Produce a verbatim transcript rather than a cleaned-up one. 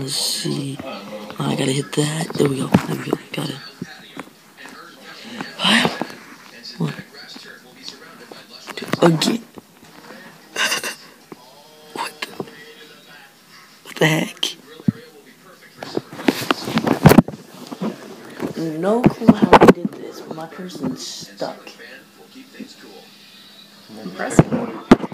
let's see. Oh, I gotta hit that. There we go. There we go. Got it. One. Two. Again. What the? What the heck? No clue how I did this, but my person's stuck. Impressive.